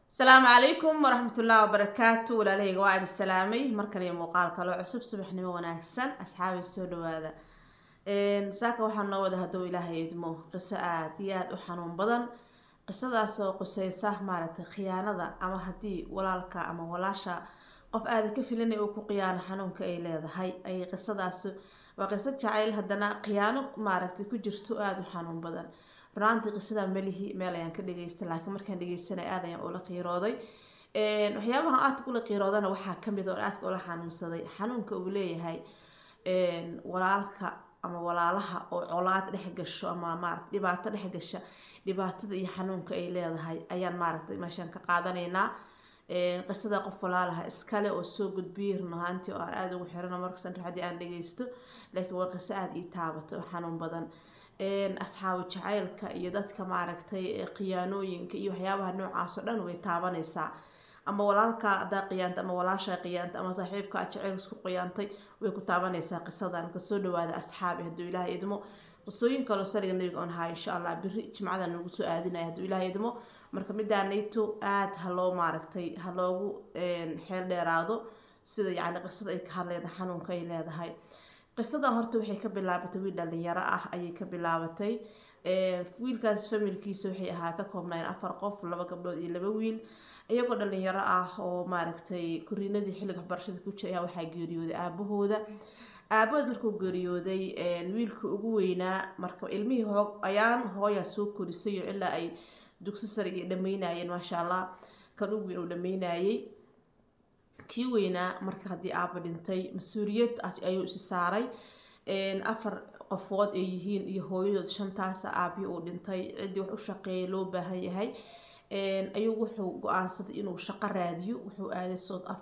السلام عليكم ورحمة الله وبركاته ولا ليه قواعد السلامي مركن يوم وقال كلو عصب صبح نمو وناكسن أصحاب السود هذا ساكا وحنا وده هدو إله يدمو قصات ياد وحنون بدن قصة سو قصيصة مالت خيانة ذا أما هدي ولالكا أما ولاشا قف آذي كفلني أوكو قيانة حنون كإيلي هاي أي قصة سو وقصة جعيل هدنا قيانة مالت كجرتو آذو حنون بدن runtii qisada malihi meel ayaan ka dhageystay laakiin markaan dhageysanay aad ayaan ula qiirooday waxyaabaha aad kula qiiroodana waxaa kamid ah aad ula xanuunsaday xanuunka uu leeyahay walaalka ama walaalaha oo colaad dhex gasho ama maaragtay dhibaato dhex gasha dhibaatada iyo xanuunka ay leedahay ayaan maaragtay meeshan ka qaadanaynaa qisada qof walaalaha iskale oo soo gudbiyay runaantii oo aad ugu xiran markaan hadii aan dhageysto laakiin waa qiso aad ii taabato xanuun badan asxaabu jacaylka iyo dadka maaragtay qiyaanooyinka iyo waxyaabaha noocaas oo dhan way taabanaysaa ama walaalka adaa qiyaanta ama walaasha qiyaanta ama saaxiibka jacayl isku qiyaantay way ku taabanaysaa qisadan ka soo dhawaada asxaabi haduu ilaahay idmo qisooyin kale sariga nabiga on haa insha Allah biri jimcada nagu soo aadinaya haduu ilaahay idmo marka midaanayto aad haloo maaragtay haloogu xeel dheeraado sida yaani qisada ay ka hadlayda xanuunka ay leedahay qisadan horta waxay ka bilaabatay wiil dhalinyaro ah ayay ka bilaabatay wiilkaas familkiisa waxay ahaa ka koobnaan 4 qof 2 gabdhood iyo 2 wiil iyagoo dhalinyaro ah oo maaragtay kuriinadii xilliga barashada ku jiray waxa geeriyooday aabahood markuu geeriyooday wiilka ugu weynaa marka ilmihii hooya soo korisay ilaa ay dugsi sare iyo dhameynayeen maasha Allah kan ugu weyn oo dhameynayay kii weynaa marka hadii aaba dhintay mas'uuliyad ayuu is saaray 4 qofood ay yihiin iyo hooyadood 5taas aabi oo dhintay cidii wax u shaqeeyay loo baahan yahay ayuu wuxuu go'aansaday inuu shaqo raadiyo wuxuu aaday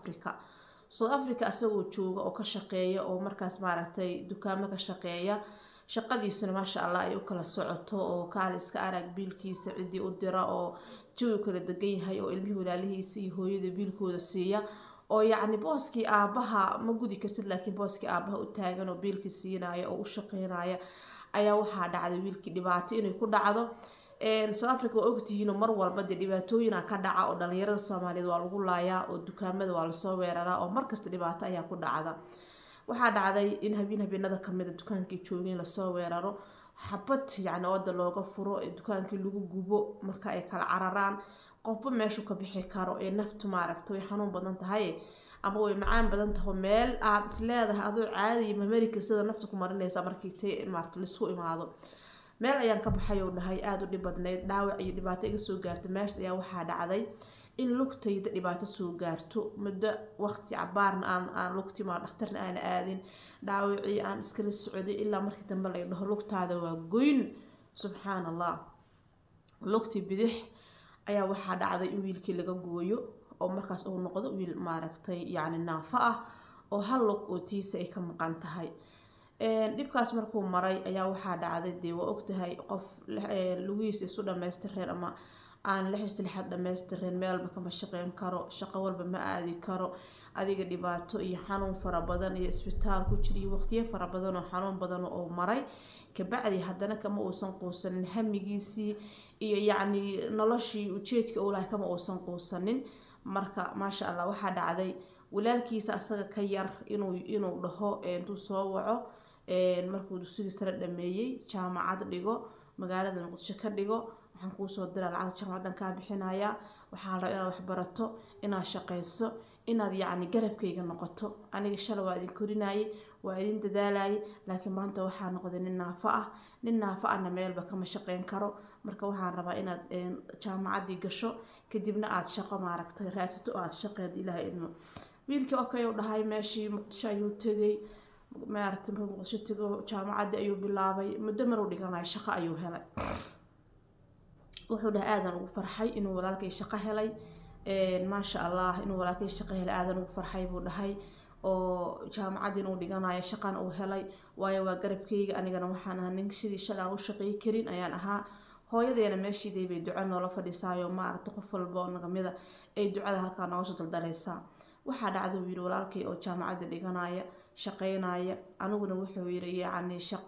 South Africa asagoo jooga oo ka shaqeeya oo markaas maaragtay dukaamo ka shaqeeya shaqadiisuna maasha Allah ay u kala socoto oo kaaliska arag biilkiisa cidii u dira oo jawi kala degan yahay oo ilmihii walaalihiisa iyo hooyada biilkooda siiya oo yaani booski aabaha ma gudi kartid laakiin booski aabaha u taagan oo biilki siinaya oo u shaqeynaya ayaa waxa dhacday wiilkii dhibaato inay ku dhacdo South Africa oo ogtihiin mar walba dhibaatooyin ka dhaca oo dhalinyarada Soomaaliyeed waa lagu laayaa oo dukaamada waa la soo weeraraa oo markasta dhibaato ayaa ku dhacda waxa dhacday in habeenada kamid dukaankii joogeen la soo weeraro xabad yaani oo looga furo dukaankii lagu gubo marka ay kala cararaan qofba meeshu ka bixi karo ee naftu maaragtay way xanuun badan tahay ama way macaan badan tahay meel aad isleedahay adoo caadi ma mari kartid naftu ku marinaysa markii tay maaragtay isku imaado meel ayaan ka baxay oo dhahay aad u dhibadneed dhaawac iyo dhibaato iga soo gaartay meesh ayaa waxa dhacday in lugtayda dhibaato soo gaarto muddo waqti cabaarna aan lugti ma dhakhtarna aan aadin dhaawacii aan iskala socday ilaa markii dambe la dhaho lugtaada waa goyn subhanallah lugti bidix ayaa waxa dhacday in wiilkii laga gooyo oo markaas uu noqdo wiil maaragtay yaani naafa ah oo hal lug oo tiisa ay ka maqan tahay dibkaas markuu maray ayaa waxa dhacday waa ogtahay qof lugiis isu dhameystireen ama aan lixad dhameystireen meelba kama shaqeyn karo shaqo walba ma aadi karo adiga dhibaato iyo xanuun fara badan iyo isbitaal ku jiray waqtiyo fara badan oo xanuun badan oo maray ka bacdi hadana kama uusan quusanin hamigiisii iyo yaani noloshii ujeedka uu lahaa kama uusan quusanin marka maasha Allah waxa dhacday walaalkiisa asaga ka yar inuu dhaho intuu soo waco markuu dugsiga sare dhameeyay jaamacad dhigo magaalada Muqdisho ka dhigo waxaan ku soo diray lacag jaamacadan ka bixinaya waxa la inaad wax barato inaad shaqeyso inaad yaani garabkayga noqoto aniga shalay waa idin korinayay waa idin dadaalayay laakiin maanta waxa noqday nin naafa ah meelba kama shaqeyn karo marka waxaan rabaa inaad jaamacadii gasho kadibna aad shaqo maaragtay raadsato aad shaqeed ilaahay idmo wiilkii okay oo dhahay meeshii Muqdisho ayuu tagay maaragtay Muqdisho tago jaamacadii ayuu bilaabay muddo mar uu dhiganayo shaqo ayuu helay wuxuu dhahay aadan ugu farxay inuu walaalkay shaqo helay maasha Allah inuu walaalkay shaqo helay aadan ugu farxay buu dhahay oo jaamacadii inuu dhiganayo shaqan uu helay waayo waa garabkayga anigana waxaan ahaa nin sidii shalay u shaqeey karin ayaan ahaa hooyadeena meeshii bay duco noola fadhisaayo maaragtay qof walba oo nagamida ay ducada halka nooga soo daldalaysaa waxa dhacday wiil walaalkay oo jaamacada dhiganaya shaqeynaya aniguna wuxuu yiri yaani shaqo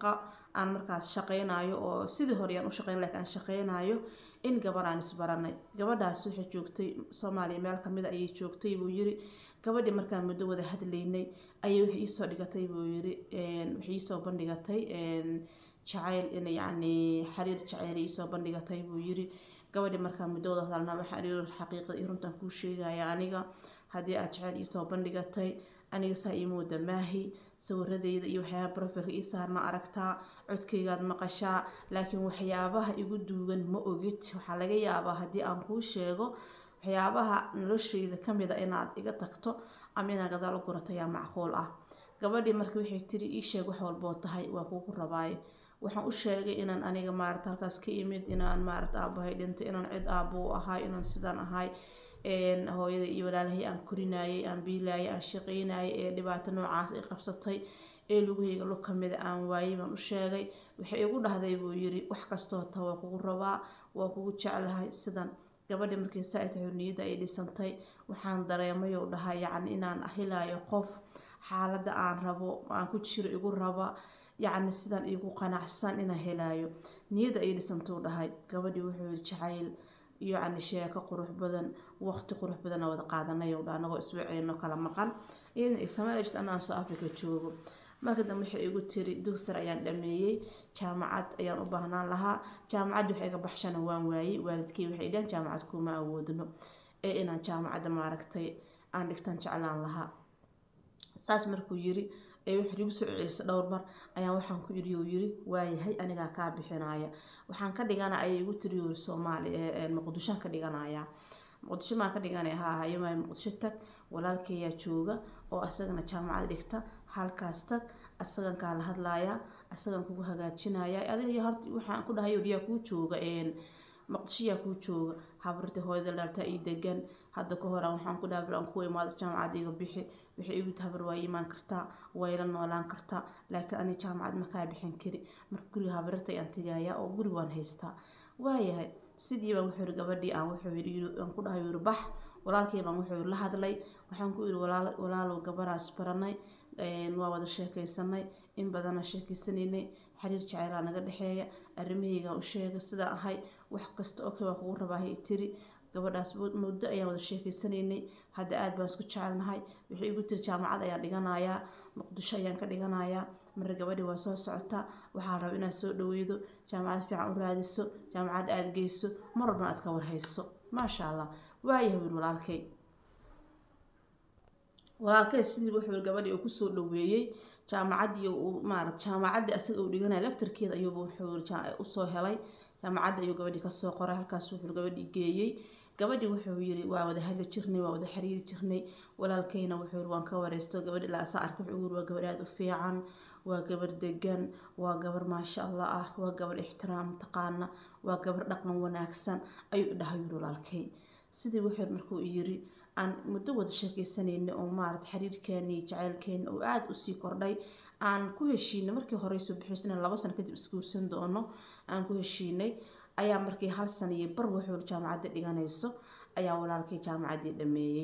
aan markaas shaqeynayo oo sidii hore aan u shaqeyn laakiin aan shaqeynayo in gabar aan isbaranay gabadhaas waxay joogtay Soomaaliya meel kamid ah ayay joogtay buu yiri gabadhii markaan muddo wada hadlaynay ayay wax ii soo dhigatay buu yiri wax ii soo bandhigatay jacayl in yacni xiriir jacayl ii soo bandhigatay buu yiri gabadhii markaan muddo wada hadalnaa waxaan iri xaqiiqada iyo runtan kuu sheegaya aniga haddii aad jacayl ii soo bandhigatay aniga saa ii mooda maahi sawiradeyda iyo waxyaabaha profilka ii saarna aragtaa codkaygaad maqashaa laakiin waxyaabaha igu duugan ma ogid waxaa laga yaabaa haddii aan kuu sheego waxyaabaha noloshayda kamid ah inaad iga tagto ama inaad gadaal u gurato ayaa macquul ah gabadhii markii waxay tiri ii sheeg wax walboo tahay waa kuugu rabaaye waxaan u sheegay inaan aniga maarata halkaas ka imid inaan maarata aabahay dhintay inaan cid aabbo u ahay inaan sidaan ahay hooyada iyo walaalahay aan korinayay aan biilayay aan shaqeynayay ee dhibaato noocaas ay qabsatay ee lugahayga lug kamid aan waayay baan u sheegay waxay igu dhahday buu yiri wax kastoo taa waa kugu rabaa waa kugu jeclahay sidan gabadhi markii saayta niyada ay dhisantay waxaan dareemay oo dhahay yacni inaan helayo qof xaaladda aan rabo aan ku jiro igu raba yacni sidan igu qanacsan inaan helayo niyada ay dhisantay oo dhahay gabadhi wuxuu jacayl يعني شيء كقروح بدن وقت قروح بدن وذا قاعدنا يوضع نقول أسبوعين نكلا مقن إن إسماعيل أنا أصلا أفريقيا تشوفه ما كده محي يقول تري دوسر أيام دمية جامعات أيام أبهنا لها جامعات وحيك بحشنا وان واي والد كي وحيدان جامعات كوما أودنو إن جامعات معركتي عندك تنشعلان لها ساس مركو يري wuxuu igu soo celcelisay dhowr mar ayaan waxaan ku yiri waayahay aniga ka bixinaya waxaan ka dhiganaa ay igu tiriyo Soomaali Muqdisho ka dhiganaya Muqdisho ma ka dhiganaya hayo ma Muqdisho tag walaalkay jooga oo asagana jaamacad dhigta halkaas tag asagan ka la hadlaaya asagan kugu hagaajinaya adiga horta waxaan ku dhahay odiya ku jooga Muqdisho ku jooga habarta hooyada laabta ii degan hadda ka hor waxaan ku dhaabran ku imaado jaamacad iga bixi wixii igu tabar way iman kartaa way la noolaan kartaa laakiin ani jaamacad ma ka bixin kari marka guriga habarta aan tagaya oo guri waan haystaa waayahay sidii baan wuxuu gabadhii aan wuxuu yiri aan ku dhahay bax walaalkay baan wuxuu la hadlay waxaan ku yiri walaalo gabaraas baranay waa wada sheekaysanay in badan sheekaysanay xiriir jacayl naga dhaxeeya arrimahayga u sheegay sida ahay wax kasta oo kale kugu rabaahay tiri gabadhaas muddo ayaan wada sheekaysanay hadda aad baan isku jecelnahay wixii igu tir jaamacad ayaan dhiganayaa Muqdisho ayaan ka dhiganayaa mar gabadhi waa soo socota waxaa rabaa inaad soo dhaweeydo jaamacad fiican u raadiso jaamacad aad geyso marba aad ka warhayso ma sha Allah waayahay walaalkay sidii wuxuu gabadhi ku soo dhaweeyay jaamacadii uu jaamacadii asaga uu dhiganay laftarkeeda ayuu wuxuu u soo helay jaamacadda ayuu gabadhi ka soo qoray halkaas wuxuu gabadhi geeyay gabadhi wuxuu yiri waa wada hadla jirnay waa wada xiriir jirnay walaalkayna wuxuu waan ka wareysto gabadhi la saar ku xiguur waa gabadh aad u fiican waa gabar degan waa gabar ma sha Allah ah waa gabar ixtiraam taqaana waa gabar dhaqan wanaagsan ayuu dhahay walaalkay sidii wuxuu markuu yiri aan muddo wada sheekaysanayna oo xiriirkeeni jacaylkeen oo aad u sii kordhay aan ku heshiinay markii hore soo bixisna 2 sano kadib iskuursan doono aan ku heshiinay ayaa markii 1 sano iyo bar wuxuu jaamacad dhiganayso ayaa walaalkay jaamacadii dhameeyay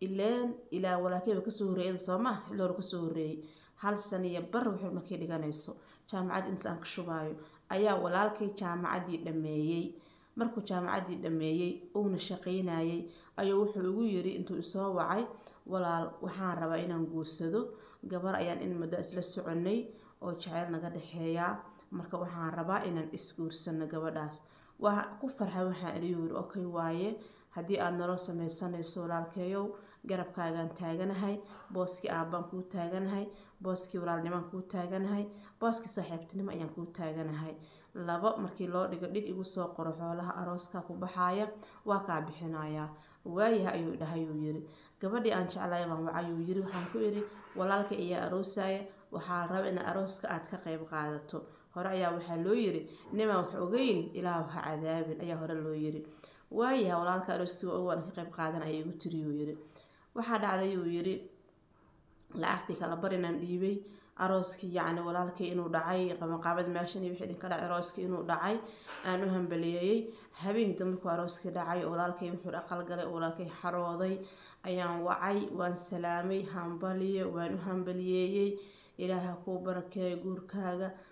ilaa walaalkay ka soo horeeyay Soomaa xiloo ka soo horeeyay 1 sano iyo bar wuxuu markii dhiganayso jaamacad intaan ka shubayo ayaa walaalkay jaamacadii dhameeyay markuu jaamacadii dhameeyay oo shaqeynayay ayuu wuxuu ugu yiri intuu soo wacay walaal waxaan rabaa inaan guursado gabar ayaan in muddo isla soconay oo jacayl naga dhaxeeya marka waxaan rabaa inaan isguursano gabadhaas waa ku farxay waxaan iriyo okay waaye haddii aad nolol sameysanayso walaalkayow garabkaagaan taaganahay booski aabban ku taaganahay booski walaalniman ku taaganahay booski saaxiibtinimo ayaan ku taaganahay laba markii loo dhigo dhig igu soo qoro xoolaha arooska ku baxaya waa ka bixinaya waayahay ayuu dhahay uu yiri gabadhii aan jeclahay baan wacay uu yiri waxaan ku iri walaalka ayaa aroosaya waxaa rabaa in arooska aad ka qayb qaadato hore ayaa waxa loo yiri nima wax ogeyn ilaahu ha cadaabin ayaa hore loo yiri waayahay walaalka arooskiisa oo waan ka qayb qaadan ayay igu tiri uu yiri waxa dhacday uu yiri lacagtii kala barinaan dhiibay arooski yacni walaalkay inuu dhacay qabanqaabad meeshan iyo wixii dhinka dhacay arooski inuu dhacay aan u hambaliyay habeenkii markuu arooski dhacay walaalkay wuxuu aqal galay walaalkay xarooday ayaan wacay waan salaamay hambaliyo waan u hambaliyay ilaaha ku barakeeyo guurkaaga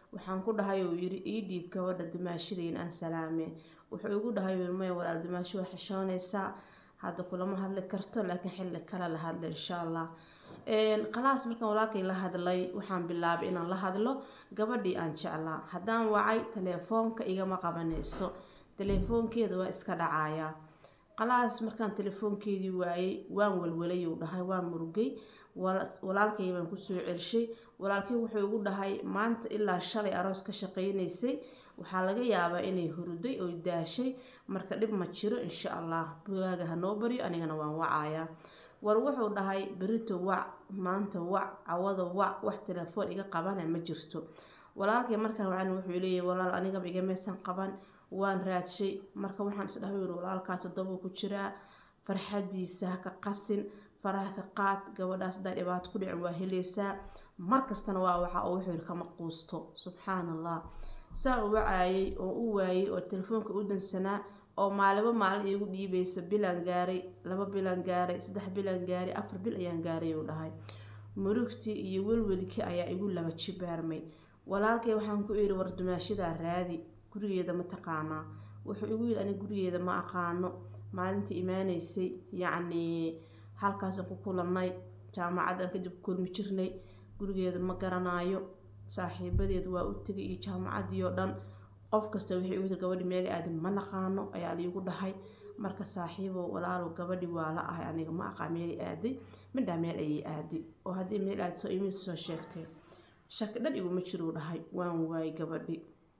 waxaan ku dhahay uu yiri ii dhiib gabadha dumaashideen aan salaamay wuxuu igu dhahay may walaal dumaashi wax xishoonaysa hadda kulama hadli karto laakiin xilli kale la hadlo insha Allah khalaas markaan walaalkay la hadlay waxaan bilaabay inaan la hadlo gabadhii aan jeclaa haddaan wacay telefoonka igama qabanayso telefoonkeeda waa iska dhacaya khalaas markaan telefoonkeedii waayay waan walwalay uu dhahay waan murugay walaalkay baan ku soo celshay walaalkay wuxuu igu dhahay maanta ilaa shalay aroos ka shaqeynaysay waxaa laga yaabaa inay huruday oo daashay marka dhib ma jiro insha Allah bugaaga hanoo bariyo anigana waan wacayaa war wuxuu dhahay berito wac maanta wac awada wac wax telefoon iga qabana ma jirto walaalkay markaan waxaan wuxuu leeyahay walaal aniga iga meesan qaban waan raadshay marka waxaan isdhahay walaalka toddoba ku jira farxadiisa ka qasin faraha ka qaad gabadhaas dhibaato ku dhici waa helaysaa markastana waa waxa uu wuxuu kama quusto subhanallah saa uu waayay oo uu waayay oo telefoonka u dansanaa oo maalin igu dhiibaysa bilan gaaray 2 bilan gaaray 3 bilan gaaray 4 bil ayaan gaaray uu dhahay murugti iyo walwalkii ayaa igu laba jibaarmay walaalkay waxaan ku iri war dumaashida raadi gurigeeda ma taqaanaa wuxuu igu yiri aniga gurigeeda ma aqaano maalintii iimaanaysay yacni halkaas ku kulanay jaamacadan kadib kulmi jirnay gurigeeda ma garanaayo saaxiibadeed waa u tagay iyo jaamacadii oo dhan qof kasta wixii ugu gabadhi meel aadin ma naqaano ayaa la igu dhahay marka saaxiibo walaalo gabadhi waa la ahay aniga ma aqaan meel aaday midda meel ay aaday oo hadii meel aad soo iimayso soo sheegtay shaki dhan igu ma jiro dhahay waan waay gabadhi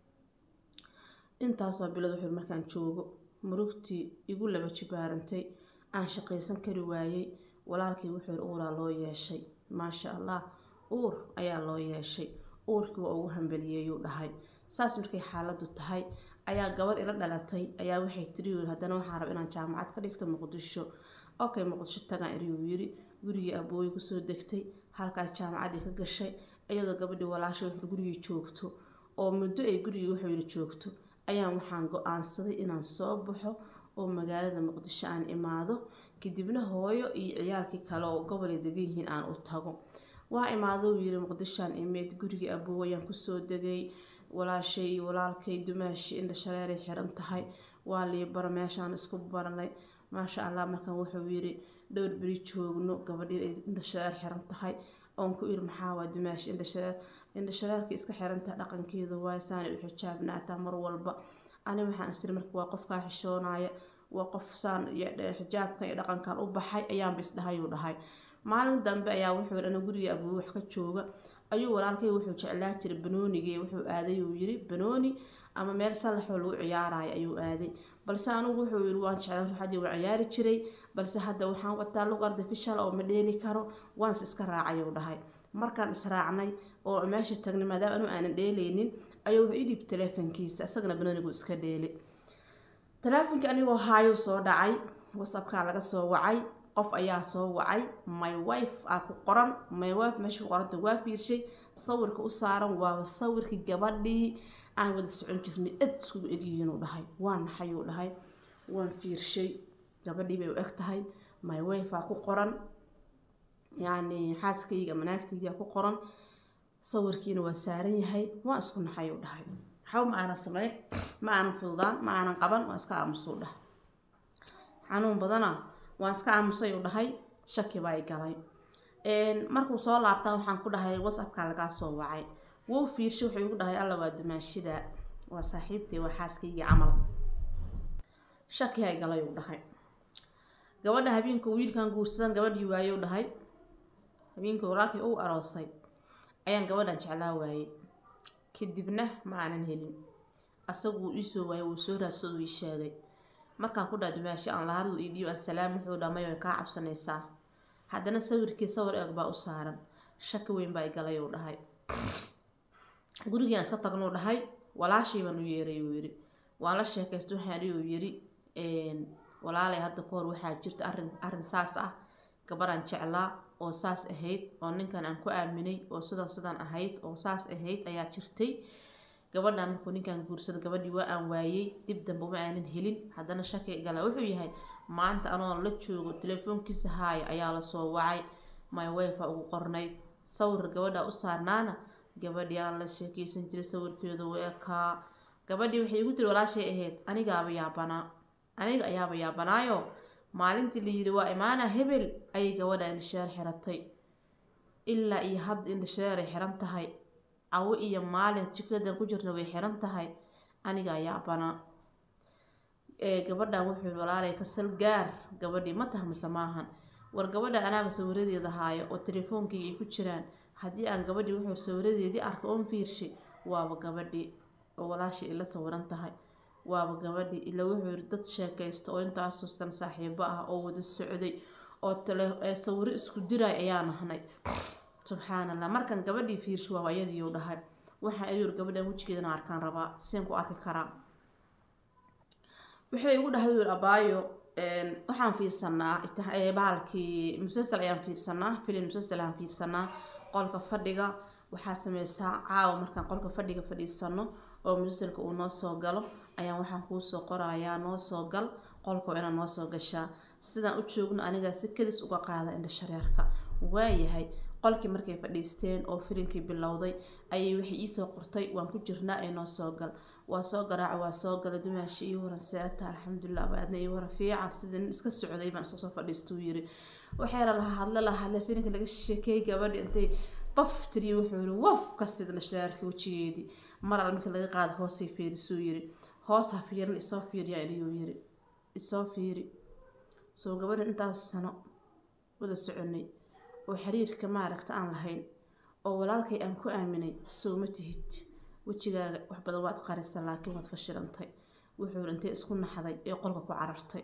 intaas oo bilad wuxuu markaan joogo murugtii igu laba jibaarantay aan shaqaysan kari waayay walaalkii wuxuu uuraa loo yeeshay maasha Allah uur ayaa loo yeeshay uurkii waa ugu hambaliyay uu dhahay saas markay xaaladdu tahay ayaa gabadh ila dhalatay ayaa waxay tiri haddana waxaan rabaa inaan jaamacad ka dhigto Muqdisho okay Muqdisho tagaan iriyo yiri gurigii abooy ku soo degtay halkaas jaamacadii ka gashay iyadoo gabadhi walaashay wuxuu gurigii joogto oo muddo ay gurigii wuxuu yiri joogto ayaan waxaan go'aansaday inaan soo baxo oo magaalada Muqdisho aan imaado kadibna hooyo iyo ciyaalkii kale oo gobol degan yihiin aan u tago waa imaado yiri Muqdisho aan imid gurigii abooyaan ku soo degay walaashay walaalkay dumaashi in la shareeray xiran tahay waa lii bar meeshaan isku baranay maasha Allah markan wuxuu yiri dhowr bari joogno gabadhii in la shareer xiran tahay oon ku ir maxaa waa dumaashi in la shareerka iska xiran tahay dhaqankeedu waa saan u xijaabnaata mar walba ani waxaan istir marka waa qofka xishoonaya waa qof saan xijaabka iyo dhaqankan u baxay ayaan bis dhahay uu dhahay maalin dambe ayaa wuxuu ana guriga abuu wax ka jooga ayuu walaalkay wuxuu jeclaa jiray banoonigii wuxuu aaday uu yiri banooni ama meel salax oo lagu ciyaarayo ayuu aaday balse anigu wuxuu yiri waan jeclaa waxii uu ciyaari jiray balse hadda waxaan wataa lug artificial oo ma dheeli karo waan iska raacay uu dhahay markaan israacnay oo meesha tagnay maadaama aanan dheelaynin ayuu wuxuu idib telefoonkiisa asagna banoonigu iska dheelay telefoonka anigoo haayo soo dhacay WhatsApp-ka laga soo wacay qof ayaa soo wacay my wife ku qoran my wife meesha qoranta waa fiirshay sawirka u saaran waa sawirkii gabadhii aan wada socon jirnay isku eegayeen uu dhahay waan naxay uu dhahay waan fiirshay gabadhii bay u eg tahay my wife ku qoran yani xaaskayga manaagtayga ku qoran sawirkiina waa saaran yahay waan isku naxay uu dhahay xaw ma aan sameey ma aan fududaan ma aan qaban waa iska aamusu dhahay xanuun badana waan iska aamusay uu dhahay shaki baa galay markuu soo laabtay waxaan ku dhahay WhatsApp-ka laga soo wacay wuu fiirshay wuxuu igu dhahay alla waa dumaashida waa saaxiibtay waa xaaskayga camal shaki ay galay uu dhahay gabadha habeenka wiilkan guursadan gabadhii waayay uu dhahay habeenka walaalkii uu aroosay ayaan gabadhan jeclaa waayay kadibna ma aanan helin asagu uu soo waayay uu soo raadsaday uu sheegay markaan ku dhaadmaashi aan la hadlo iyo aan salaam wuxuu dhamay way ka cabsanaysaa haddana sawirkii sawir eeg baa u saaran shaki weyn baa galay uu dhahay gurigaan iska tagno dhahay walaashii baan u yeeray uu yiri waan la sheekaysto waxaan uu yiri walaalay hadda koor waxaa jirta arin saas ah gabaraan jeclaa oo saas ahayd oo ninkan aan ku aaminay oo sidan ahayd oo saas ahayd ayaa jirtay gabadha markuu ninkan guursado gabadhii waa aan waayay dib dambe ma aanan helin haddana shaki gala wuxuu yahay maanta anoo la joogo telefoonkiisa haay ayaa la soo wacay my wife ugu qornay sawir gabadha u saarnaana gabadhii aan la sheekaysan jiray sawirkeedu u ekaa gabadhii waxay igu tiri walaashay ahayd aniga ayaaba yaabanaayo maalintii la yiri waa imaana hebel ayay gabadha indhashareer xiratay ilaa iyo hadda indhashareer ay xiran tahay cawo iyo maalin jikadan ku jirna way xiran tahay aniga yaabanaa gabadhan wuxuu walaalay ka salgaar gabadhii ma tahmisa maahan war gabadha anaaba sawiradeeda haayo oo telefoonkayga ay ku jiraan haddii aan gabadhii wuxuu sawiradeedii arka oon fiirshay waaba gabadhii oo walaashii ila sawiran tahay waaba gabadhii ila wuxuu dad sheekaysto oo intaasoo san saaxiibo ah oo wada socday oo sawiro isku diray ayaan nahnay subxaanallah markan gabadhii fiirshay waaba iyadii uu dhahay waxaan ayuu gabadhan wajigeedana arkaan rabaa seen ku arki karaa waxay igu dhahday abaayo waxaan fiirsanaa baalkii musalsal ayaan fiirsanaa filim musalsal ayaan fiirsanaa qolka fadhiga waxaa sameysaa caawa markaan qolka fadhiga fadhiisano oo musalsalka uu noo soo galo ayaan waxaan kuu soo qorayaa noo soo gal qolka inaan noo soo gashaa sidaan u joogno aniga si kadis uga qaada indhashareerka waayahay qolkii markay fadhiisteen oo filinkii bilowday ayay waxay ii soo qortay waan ku jirnaa ee noo soo gal waa soo garaac waa soo galay dumaashi iyo waran seeta alxamdulilah baadna iyo waran fiican sidii nin iska socday baan soo fadhiistuu yiri waxay la hadla filinka laga sheekay gabadhi intay baf tiri wuxuu yiri waf ka sidna shaarka wajigeedii mar markii laga qaad hoos ay fiirisuu yiri hoos ha fiirin isoo fiiriyaa inuu yiri isoo fiiri soo gabadhi intaas sano wada soconay oo xiriirka maaragta aan lahayn oo walaalkay aan ku aaminay soo ma tihid wajigaaga wax badan waad qarisa laakiin waad fashilantay wuxuu intee isku naxday ee qolka ku carartay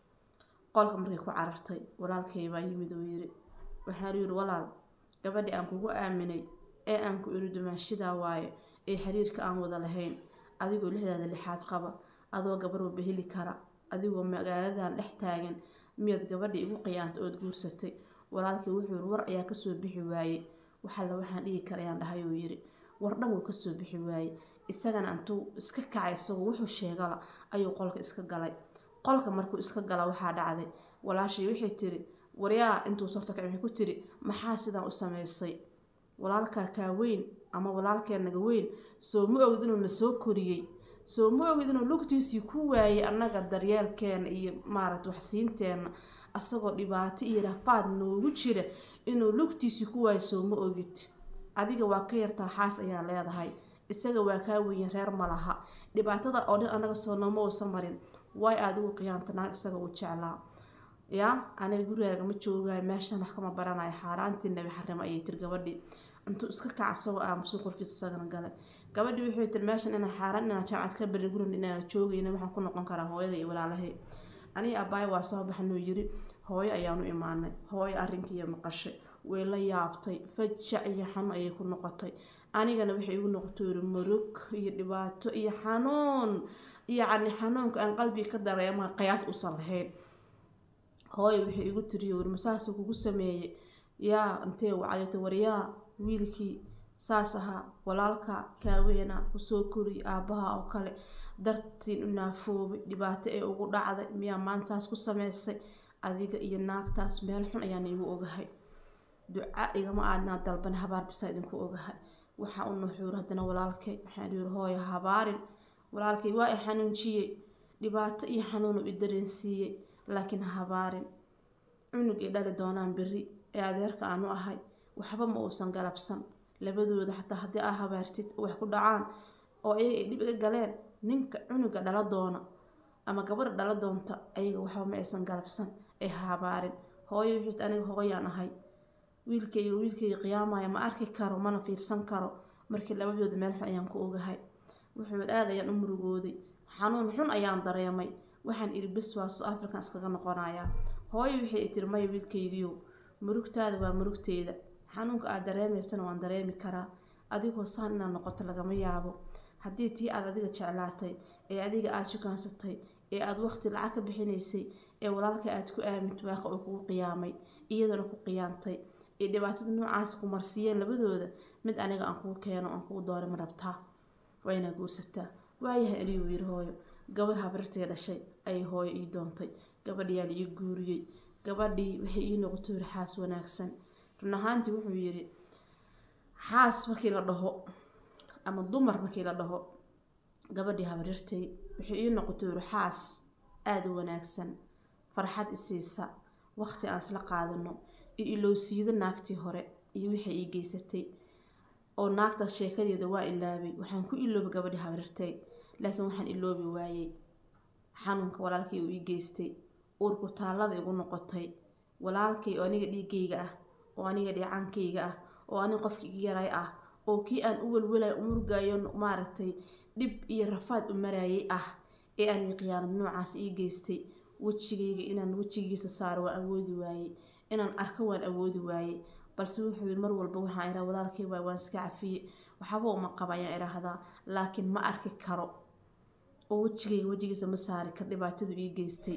qolka markay ku carartay walaalkay baa yimid oo yiri waxaan yiri walaal gabadhi aan kugu aaminay ee aan ku iri dumaashida waaye ee xiriirka aan wada lahayn adigoo lixdaada lixaad qaba adoo gabar oo beheli kara adigoo magaaladan dhex taagan miyad gabadhi igu qiyaanta oo guursatay walaalkay wuxuu war ayaa ka soo bixi waayay waxaan dhigi karayaan dhahay oo yiri war dhan uu ka soo bixi waayay isagana antuu iska kacay soo wuxuu sheegala ayuu qolka iska galay qolka markuu iska gala waxaa dhacday walaashii waxay tiri waryaa intuu sorta ka ku tiri maxaa sidan u sameysay walaalka ka weyn ama walaalkeenaga weyn soo ma ogid inuu na soo koriyay soo ma ogid inuu lugtiisii ku waayay annaga daryeelkeena iyo maarad wax siinteena asagoo dhibaato iyo rafaad noogu jira inuu lugtiisii ku waayay soo ma ogid adiga waa ka yartaa xaas ayaa leedahay isaga waa ka weyn reer ma laha dhibaatada oo dhan anaga soo nooma uusan marin way adigu qiyaantana isaga uu jeclaa ya aniga gurigaaga ma joogay meeshan wax kama baranayo xaaraantii nabi xarimo ayay tir gabadhi intuu iska kacso aamuso qorkiisa sagana galay gabadhi waxay tir meeshan inaan xaaraan inaan jaamacad ka bari gurin inaan joogayna waxaan ku noqon karaa hooyada iyo walaalahay aniga abaay waa soo baxnoo yiri hooyo ayaanu imaanay hooyo arrinkii maqashay way la yaabtay fajac iyo xanuun ayay ku noqotay anigana waxay igu noqotay murug iyo dhibaato iyo xanuun yacni xanuunka aan qalbiga ka dareemo qiyaas u salahayn hooyo waxay igu tiri war masaas kugu sameeyay yaa intee wacayta wariyaa wiilkii saas aha walaalka kaaweena ku soo kori aabaha oo kale dartiin u naafoobay dhibaato ee ugu dhacday miyaa maantaas ku sameysay adiga iyo naagtaas meel xun ayaan igu ogahay duca igama aadna dalban habaar bisa idinku ogahay waxa uu nuxuur hadana walaalkay waxaan yiri hooyo habaarin walaalkay waa xanuunjiyay dhibaato iyo xanuun u dareensiiyay laakiin habaarin cunug ee dhali doonaan biri ee adeerka aanu ahay waxba ma uusan galabsan labadooda xataa haddii ah habaartid wax ku dhacaan oo ay dhib iga galeen ninka cunuga dhala doona ama gabadha dhala doonta ayaga waxba ma aysan galabsan ee habaarin hooyo wixii aniga hooyaan ahay wiilkay qiyaamaya ma arki karo mana fiirsan karo markii labadooda meel xun ayaan ku ogahay wuxuu aad ayaan u murugooday xanuun xun ayaan dareemay waxaan iri bes waa soo afrikan iskaga noqonayaa hooyo waxay tiri may wiilkaygiyo murugtaada waa murugteeda xanuunka aad dareemaysana waan dareemi karaa adigoo saan inaad noqoto lagama yaabo haddii tii aad adiga jeclaatay ee adiga aad shukaansatay ee aad waqti lacag ka bixinaysay ee walaalka aad ku aamintay waaqa uu kugu qiyaamay iyadana ku qiyaantay ee dhibaatada noocaas ku marsiiyeen labadooda mid aniga aan kugu keeno aan kugu dooro ma rabtaa waa inaad guursataa waayahay aniguu yiri hooyo gabar habartay dhashay ayay hooyo ii doontay gabadhiyaa la ii guuriyey gabadhii waxay ii noqotay rixaas wanaagsan run ahaantii wuxuu yiri xaas markii la dhaho ama dumar markii la dhaho gabadhii habaryartay wixii ii noqotay ruuxaas aad u wanaagsan farxad isiisa waqti aan isla qaadano iloo siida naagtii hore iyo wixii ii geysatay oo naagta sheekadeeda waa ilaabay waxaan ku iloobay gabadhii habaryartay laakiin waxaan iloobi waayay xanuunka walaalkay uu ii geystay uurku taalada igu noqotay walaalkay oo aniga dhiigayga ah oo aniga dhiicankayga ah oo aniga qofkii iga yaray ah oo kii aan u walwalay umurgaayo maaragtay dib iyo rafaad u marayay ah ee aan qiyaanad noocaas ii geystay wajigayga inaan wajigiisa saaro waa awoodi waayay inaan arko waan awoodi waayay balse wuxuu mar walba waxaan ira walaalkay waan iska cafiyay waxba uma qabayaan iraahdaa laakiin ma arki karo oo wajigiisa ma saari ka dhibaatadu ii geystay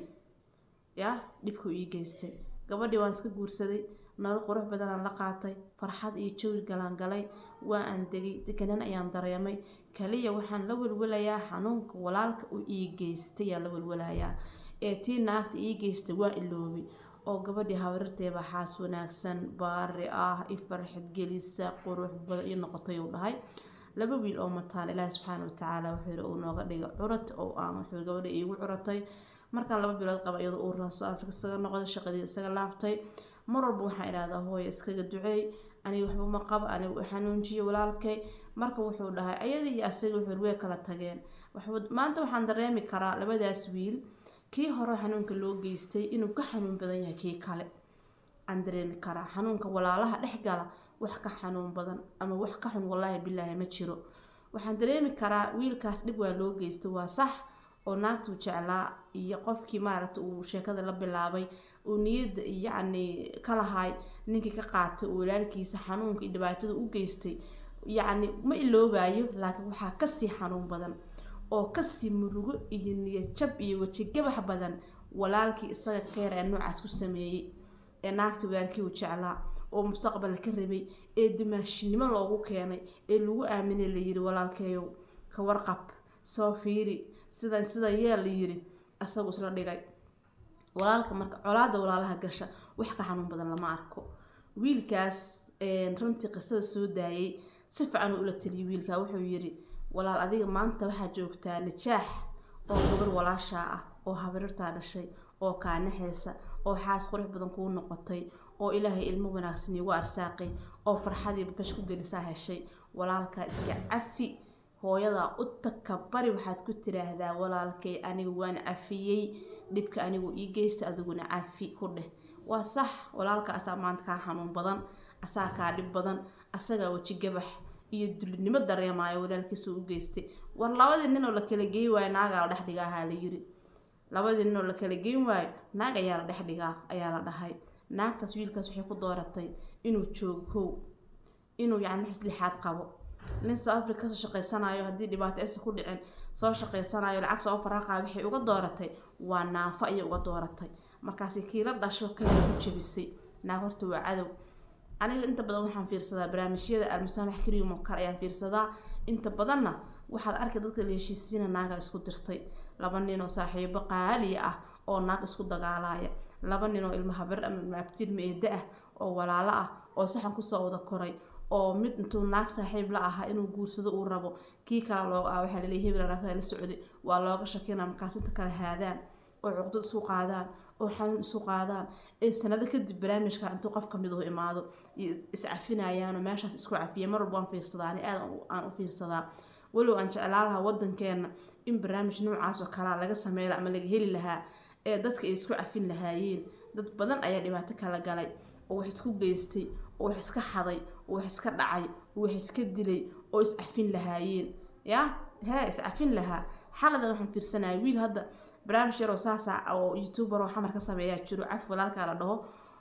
ya dhibku ii geystay gabadhii waan iska guursaday nolol qurux badan aan la qaatay farxad iyo jawi galaan galay waa aan degay deganaan ayaan dareemay kaliya waxaan la walwalayaa xanuunka walaalka uu ii geystay aan la walwalayaa ee tii naagta ii geystay waa iloobay oo gabadhii habaryartay baa xaas wanaagsan baari ah i farxad gelisa qurux badan ii noqotay uu dhahay laba wiil oo mataan ilaahay subxaanahu wa tacaala wuxuu uu nooga dhigay curad oo aan wuxuu gabadha iigu curatay markaan 2 bilood qaba iyadoo uu ranso Afrika isaga noqday shaqadii isaga laabtay mar walba waxaan iraahdaa hooyo iskaga duceey aniga waxba ma qabo aniga xanuunjiyo walaalkay marka wuxuu dhahay ayadii iyo asaga wuxuu way kala tageen maanta waxaan dareemi karaa labadaas wiil kii hore xanuunka loo geystay inuu ka xanuun badan yahay kii kale aan dareemi karaa xanuunka walaalaha dhex gala wax ka xanuun badan ama wax ka xun wallahi billahi ma jiro waxaan dareemi karaa wiilkaas dib waa loo geystay waa sax oo naagtu jeclaa iyo qofkii maaragtay uu sheekada la bilaabay oo niyada yacni kala hay ninkii ka qaatay oo walaalkiisa xanuunka iyo dhibaatada u geystay yacni ma iloobayo laakiin waxaa ka sii xanuun badan oo ka sii murugo iyo niyad jab iyo waji gabax badan walaalkii isaga keera noocaas ku sameeyay ee naagta walaalkii uu jeclaa oo mustaqbal ka rabay ee dimaashinimo loogu keenay ee lagu aaminay la yiri walaalkeeyo ka warqab soo fiiri sida yeel la yiri asagu isla dhigay walaalka marka colaada walaalaha gasha wax ka xanuun badan lama arko wiilkaas runtii qisada soo daayay si fiican uu la taliyay wiilka wuxuu yiri walaal adiga maanta waxa joogtaa najaax oo gabar walaasha ah oo habaryarta dhashay oo kaanaxaysa oo xaas qurux badan ku noqotay oo ilaahay ilmo wanaagsan igu arsaaqay oo farxadii bash ku gelisaa heshay walaalka iska cafi hooyada u takabari waxaad ku tiraahdaa walaalkay anigu waan cafiyay dhibka anigu ii geystay adiguna cafi ku dheh waa sax walaalka asaa maanta ka xanuun badan asaa ka dhib badan asaga waji gabax iyo dulinimo dareemayo walaalkiisa u geystay war labadii nin oo la kala geey waay naaga la dhex dhigaa la yiri labadii nin oo la kala geey waay naag ayaa la dhex dhigaa ayaa la dhahay naagtaas wiilkaas waxay ku dooratay inuu joogo inuu yacni xilixaad qabo nin South Africa soo shaqeysanayo hadii dhibaato ay ku dhicin soo shaqeysanayo lacag soo faraaqa wixii uga dooratay waa naafa iyo uga dooratay markaas kiila dhasho kale ku jabisay naag horta waa cadow aniga inta badan waxaan fiirsadaa barnaamijyada almusaamax kariim oo kale ayaan fiirsadaa inta badanna waxaad arkay dadka la heshiisiina naaga isku dirtay laba nin oo saaxiibo qaali ah oo naag isku dagaalaya laba nin oo ilmo habar ama abtiin meeda ah oo walaalo ah oo saxan ku soo wada koray oo mid intuu naag saaxiib la aha inuu guursado uu rabo kii kala loo waxa la leeyahay hebel la socday waa looga shakina markaas inta kala haadaan oo cuqdad isku qaadaan oo xanuun isku qaadaan ee sanado kadib barnaamijka intuu qof kamid u imaado is cafinayaan oo meeshaas isku cafiye mar walba aan fiirsadaa aan u fiirsadaa walow aan jeclaalaha wadankeena in barnaamij noocaas oo kala laga sameeyo ama laga heli lahaa ee dadka ay isku cafin lahaayeen dad badan ayaa dhibaato kala galay oo wax isku geystay oo wax iska xaday oo wax iska dhacay oo wax iska dilay oo is cafin lahaayeen ya is cafin lahaa xaladan waxaan fiirsanaa wiil hadda barnaamij yar oo saasa oo youtuber oo xamar ka sameeyaa jiro caf walaalka la dhaho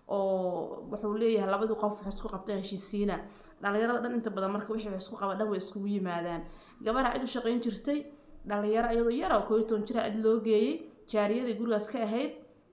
oo wuxuu leeyahay labadii qof wax isku qabtay heshiisiina dhalinyarada dhan inta badan marka wixii wax isku qaba dhan way isku yimaadaan gabar cid u shaqeyn jirtay dhalinyaro iyadoo yar oo 12 jir cid loo geeyay jaariyada gurigaas ka ahayd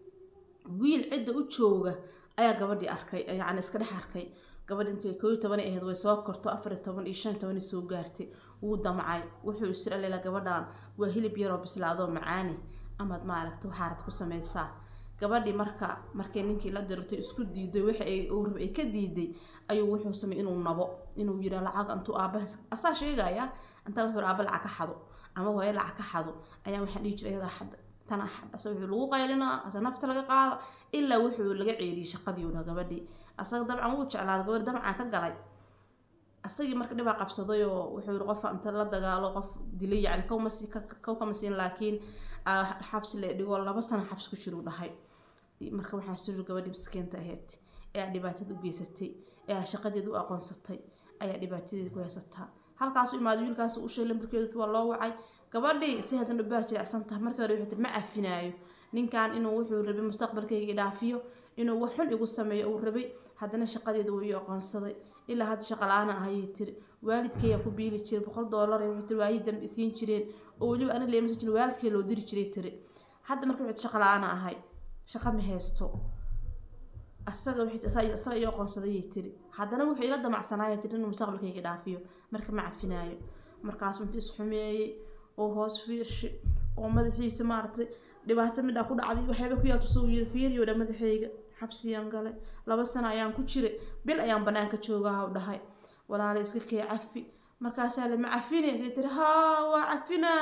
wiil cid u jooga ayaa gabadhii arkay yacni iska dhex arkay gabadhii markay 12 ahayd way soo korto 14 iyo 15 soo gaartay wuu damcay wuxuu isla leeyahay gabadhan waa hilib yar oo bislaado macaani ama ma aragto waxaad ku sameysaa gabadhii markay ninkii la dirtay isku diiday waxa ay uu rabay ka diiday ayuu wuxuu sameeyay inuu nabo inuu yiraahdo lacag antu aabaha asaa sheegaya inta wuxuu aaba lacag ka xado ama hooyo lacag ka xado ayaa waxa dhigi jiray xad tan asoo wuxuu lagu qaylina asoo nafta laga qaado ilaa wuxuu laga ceeliyay shaqadii uu gabadhii asaga dabcan uu jeclaa gabadh dabcan ka galay asagii marka dhiba qabsaday oo wuxuu qof inta la dagaalo qof dilay yani kama siin laakiin xabsi la dhigo 2 sano xabsi ku jiro dhahay marka waxa soo gabadhii miskiinta ahayd ee dhibaatada u geysatay ee shaqadeedu u aqoonsatay ayaa dhibaatadeedu ku haysataa halkaas imaad wiilkaas u sheelay markeedu waa loo wacay gabadhii si hadan u baar jilicsan tahay markii hore wixii ma afinaayo ninkan inuu wuxuu rabay mustaqbalkayga dhaafiyo inuu wax xun igu sameeyo uu rabay hadana shaqadeedu way aqoonsaday ilaa had shaqa la'aan ahay tiri waalidkay ku biili jiray $100 ee wixii waayay dambi siin jireen oo waliba ana leeyahay jir waalidkay loo diri jiray tiri hadda markii wixii shaqa la'aan ahay shaqa ma haysto asaga wixii asaga iyo aqoonsaday tiri hadana wuxuu ila damacsanaayay tiri inuu mustaqbalkayga dhaafiyo marka ma afinaayo markaas intii isxumeeyay oo hoos fiirshi oo madaxiisa maartay dhibaato mid ku dhacday waxayba ku yaabto soo fiiriyo madaxayga xabsiyaan galay 2 sano ayaan ku jiray bil ayaan banaanka joogaa u dhahay walaalay iska kee cafi markaas la ma cafinay tiri ha waa cafina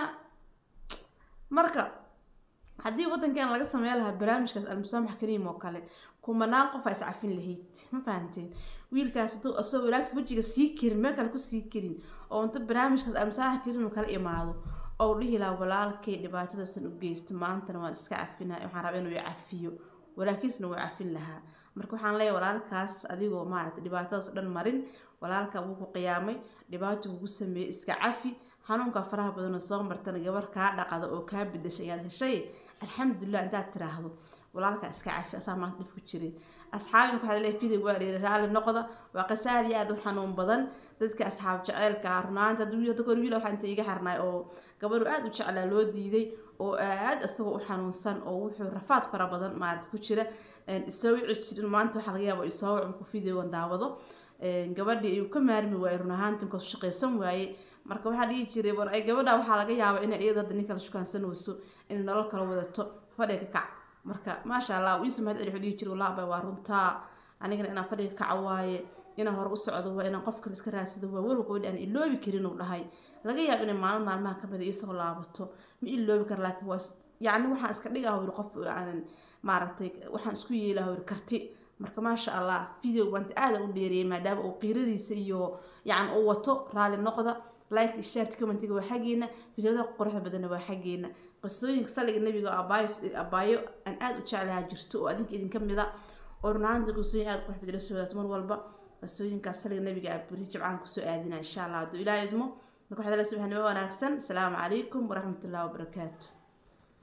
marka hadii wadankan laga sameeyo laha barnaamijkaas al-musaamax kariim oo kale kumanaan qof ay cafin lahayd ma fahanteen wiilkaas asoo walaakis wajiga sii kirin ma kale ku sii kirin oo inta barnaamijkaas al-musaamax kariim oo kale imaado oo dhihi la walaalkay dhibaatadaastan u geysto maantana waan iska cafinaa waxaan rabaa inuu cafiyo walaakiisna waa cafin lahaa marka waxaan leeyahay walaalkaas adigoo maaragtay dhibaatadaas dhan marin walaalka uu ku qiyaamay dhibaato ugu sameeyay iska cafi xanuunka faraha badan oo soo martana gabar ka dhaqada oo ka bedeshay aad heshay alxamdulillah inta tiraahdo walaalka iska cafi asaa maanta dib ku jiray asxaabin waxa la fiiday waa raali noqda waa qasaali aad u xanuun badan dadka asxaab jaceelka runaanta dunyada kor wiil waxa inta iga xarnay oo gabar aad u jeclaa loo diiday oo aad asagoo u xanuunsan oo wuxuu rafaad fara badan maanta ku jira isoo wicin maanta waxa laga yaabaa isoo wicin ku fiideo daawado gabadhii ay ka maarmi waayay runaantan ka shaqeysan waayay marka waxa dhigi jiray war ay gabadha waxa laga yaabaa in iyada ninka la shukaansanayso in nolol kala wadato fadhiga ka kac marka ma sha Allah uu ismaad cili dhigi jiray wallahi waa runtaa anigana inaan fadhiga ka cawaaye inaan hor u socdo waa inaan qofka iska raadsado waa wal qood aan iloobi karin uu dhahay laga yaabo in maalmaha ka mid isoo laabato ma iloobi kar laakiin waa yani waxaan iska dhigaa hor qof aan maaragtay waxaan isku yeelaa hor karti marka ma sha Allah video bant aad u dheeriyay maadaama uu qiiradiisa iyo yani uu wato raali noqda like share comment waa xageena fikrada quruxda badan waa xageena qisooyinka saliga nabiga abaayo aan aad u jeclahay jirto oo idin kamida oo runaantii qisooyin aad qurux badan soo mar walba qisooyinka saliga nabiga abri jibcaan ku soo aadina insha Allah ilaahay idmo marka waxa la subhanahu wa ta'ala wanaagsan assalamu alaykum wa rahmatullahi wa barakatuh